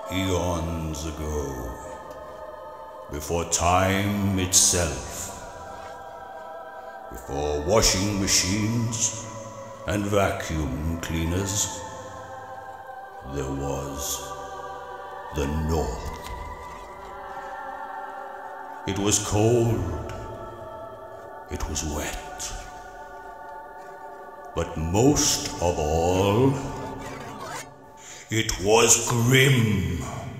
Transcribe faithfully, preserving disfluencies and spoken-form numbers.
Eons ago, before time itself, before washing machines and vacuum cleaners, there was the North. It was cold, it was wet, but most of all, it was grim.